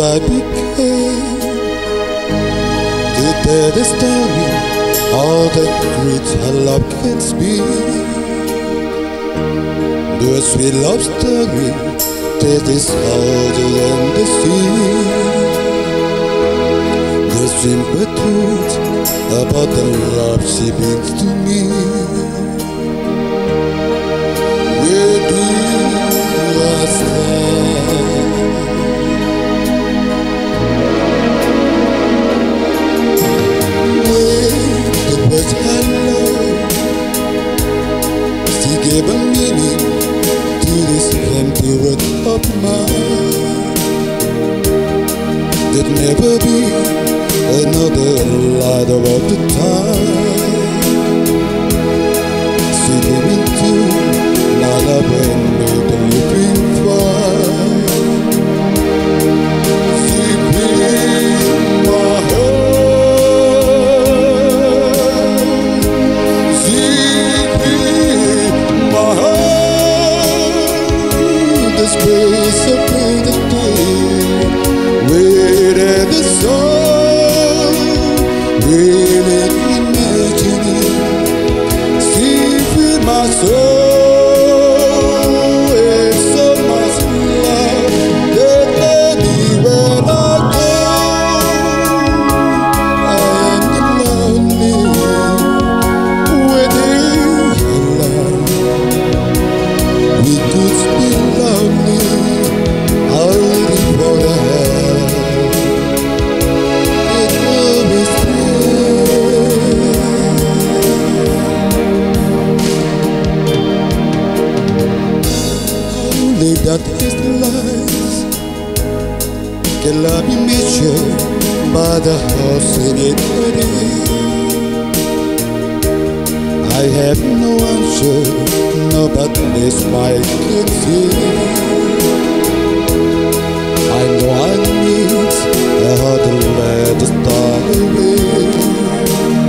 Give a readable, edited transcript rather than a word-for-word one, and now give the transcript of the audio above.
I became to tell the story all the great love can speak. The sweet love story that is older than the sea. The simple truth about the love she brings to me. Where do I start? But I love, she gave a meaning to this empty world of mine. There'd never be another light about the time. She came into my love and made the living fire. She filled my heart. The space of the day, where the sun, really imagining, see through my soul, with so much love that anywhere I go, I am lonely within your love. We could still love me, only for the hell. It will be still. Only that is lies cannot be measured by the horse in it. I have no answer, no, but this might could see. I know I need a hard to let the start away.